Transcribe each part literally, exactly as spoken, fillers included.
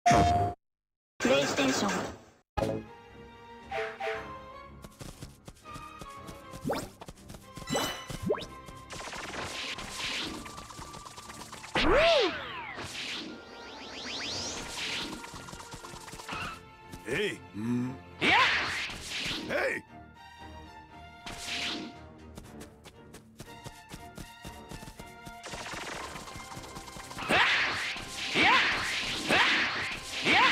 プレイステーション。 Hey! Mm. Yeah! Hey! Yeah! Yeah!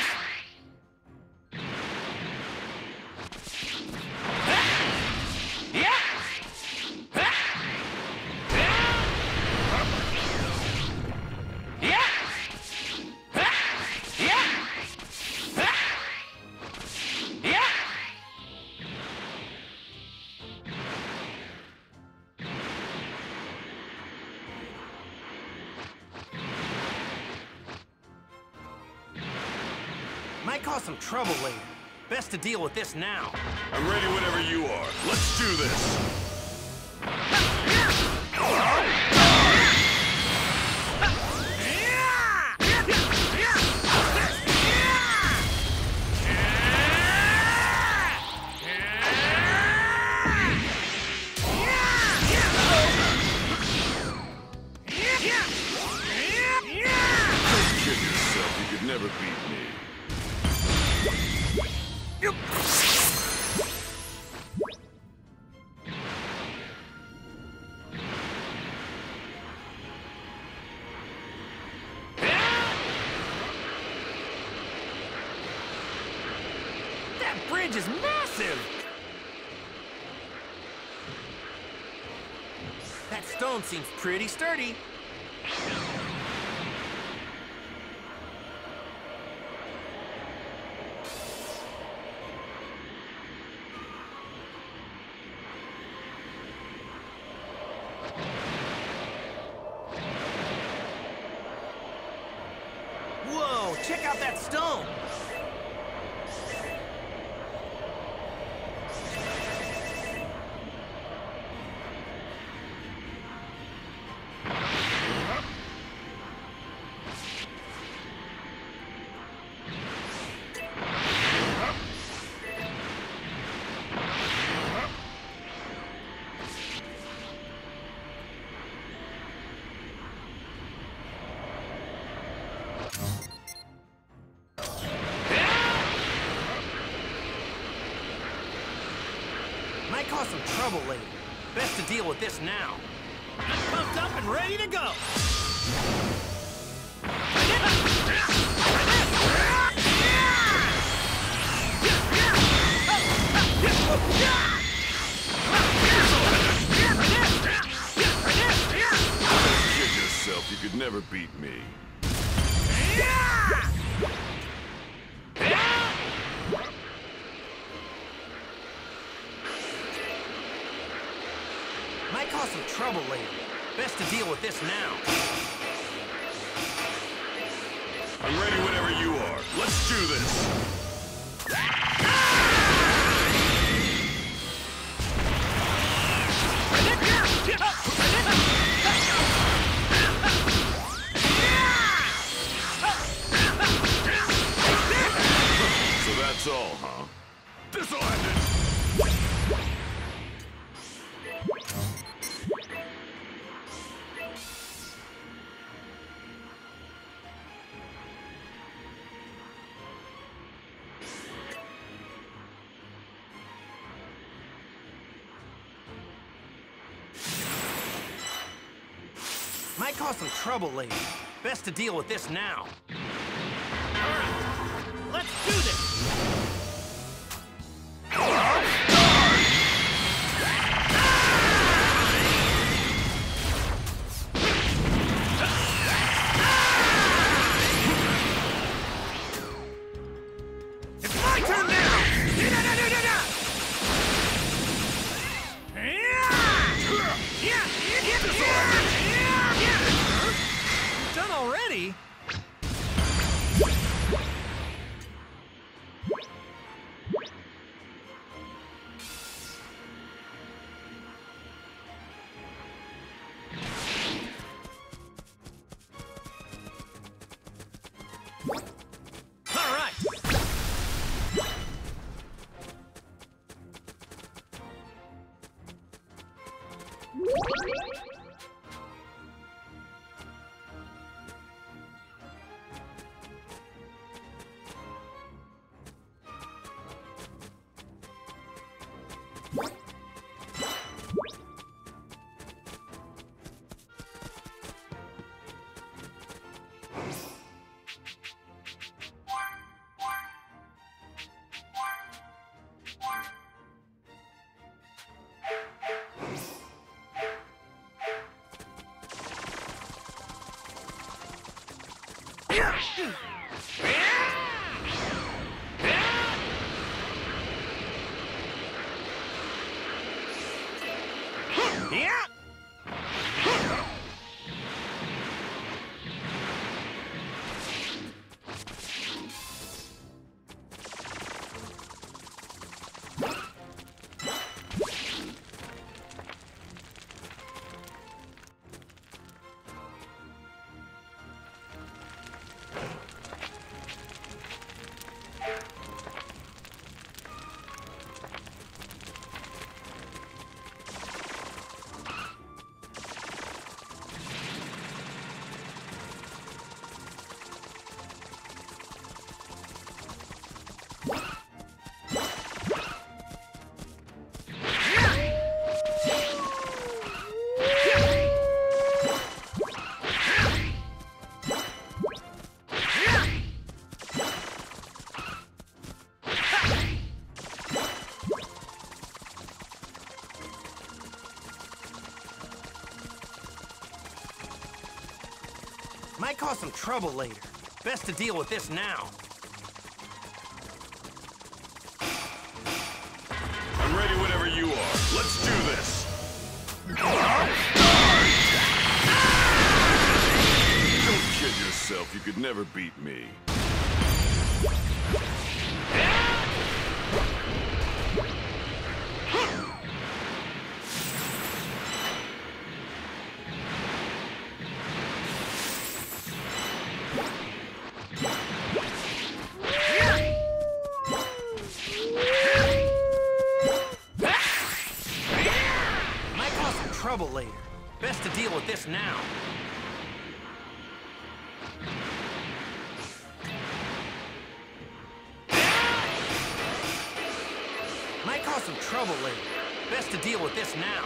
Might cause some trouble later. Best to deal with this now. I'm ready whenever you are. Let's do this! Don't kid yourself, you could never beat me. That bridge is massive! That stone seems pretty sturdy. Whoa, check out that stone! Might cause some trouble later. Best to deal with this now. I'm pumped up and ready to go. Kid yourself, you could never beat me. Might cause some trouble later. Best to deal with this now. I'm ready whenever you are. Let's do this! So that's all, huh? This'll end it! Might cause some trouble later. Best to deal with this now. Alright, let's do this! It's my turn now! Done already? Might cause some trouble later. Best to deal with this now. I'm ready whenever you are. Let's do this. Don't kid yourself. You could never beat me. Trouble later. Best to deal with this now. Might cause some trouble later. Best to deal with this now.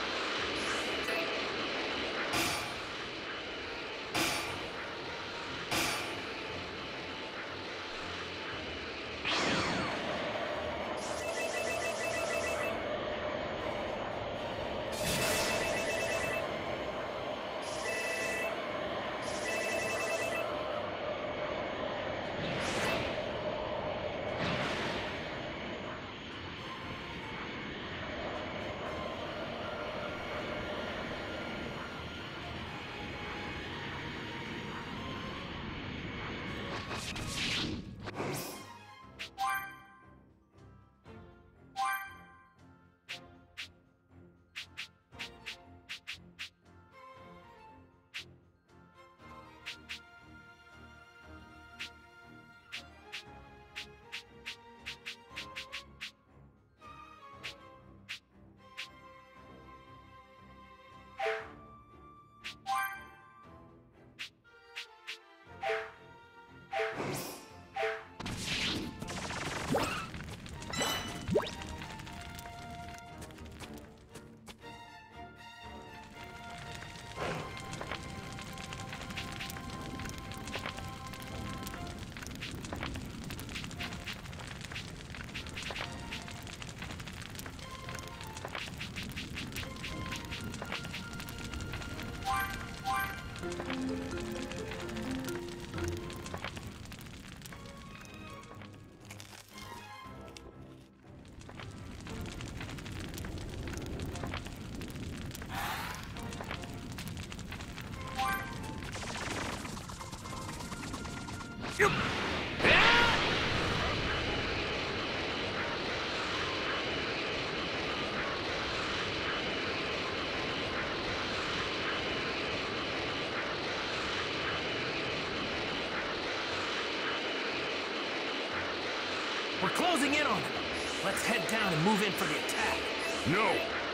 We're closing in on him. Let's head down and move in for the attack. No!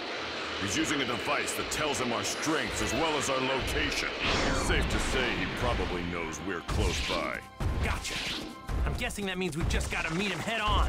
He's using a device that tells him our strengths as well as our location. Safe to say he probably knows we're close by. Gotcha. I'm guessing that means we've just got to meet him head on.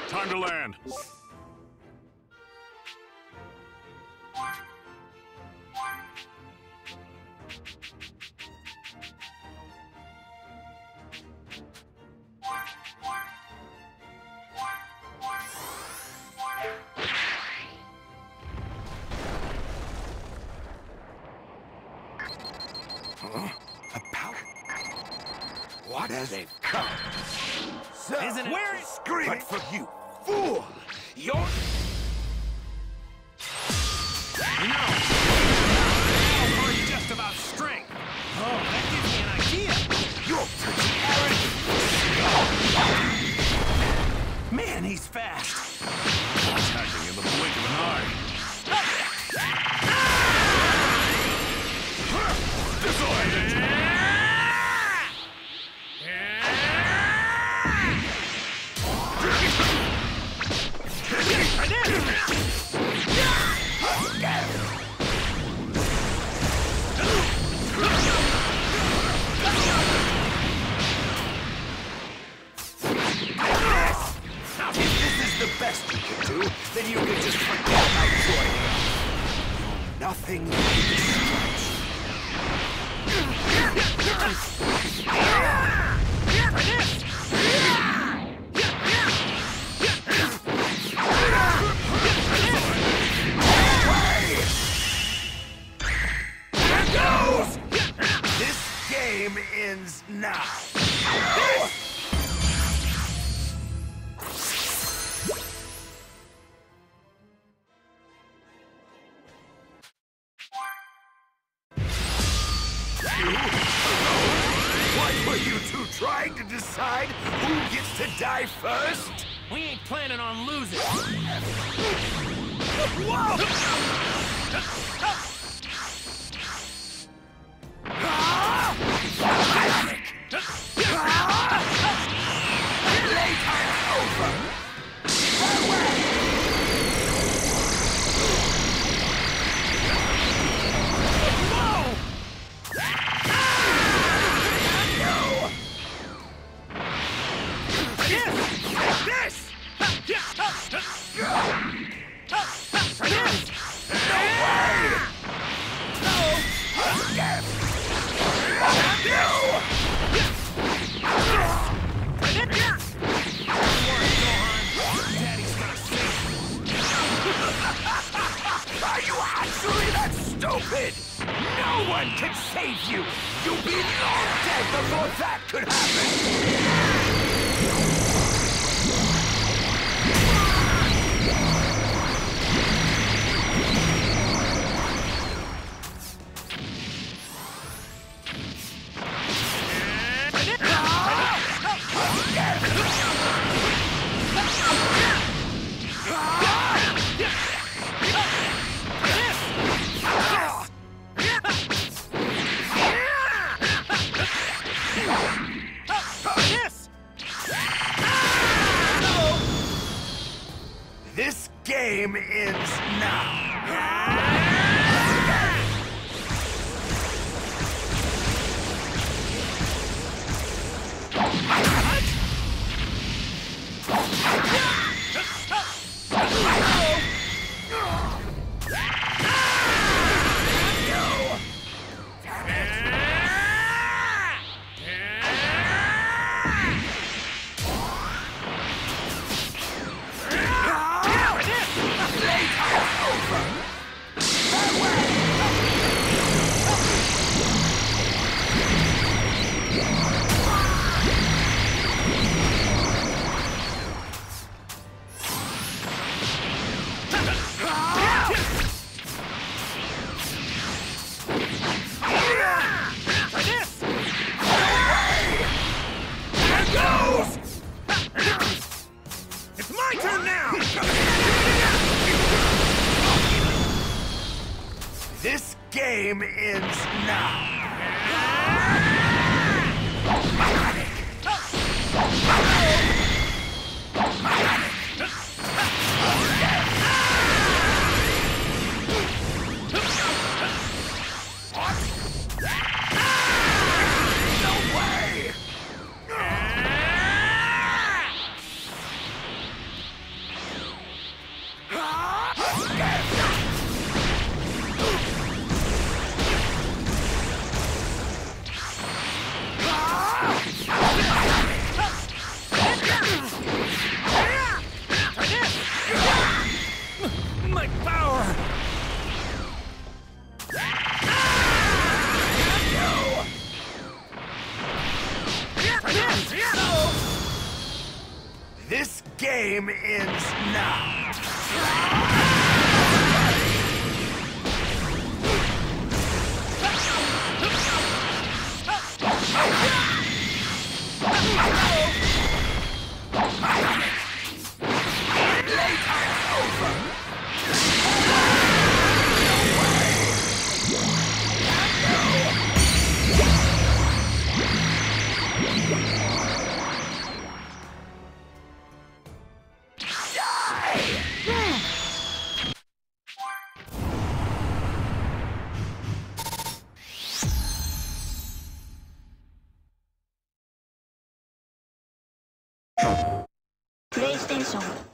Time to land. What has they've come? So, Isn't it where is screaming? But for you, fool! You're... No! How are you just about strength? Oh, that gives me an idea! You're pretty arrogant! Man, he's fast! Attacking in the blink of an eye. Disorient! Best you can do, then you can just forget about joining us. Nothing but There goes! This game ends now. What were you two trying to decide who gets to die first? We ain't planning on losing. Whoa! Playtime over! Farewell! Are you actually that stupid? No one can save you! You'll be long dead before that could happen! This game ends now. This game ends now. game ends now. PlayStation